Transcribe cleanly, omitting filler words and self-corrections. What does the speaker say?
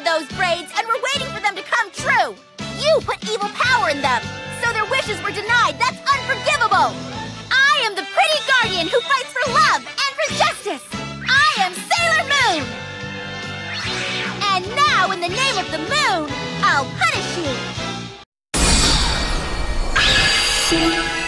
those braids and were waiting for them to come true. You put evil power in them, so their wishes were denied. That's unforgivable. I am the pretty guardian who fights for love and for justice. I am Sailor Moon. And now, in the name of the moon, I'll punish you.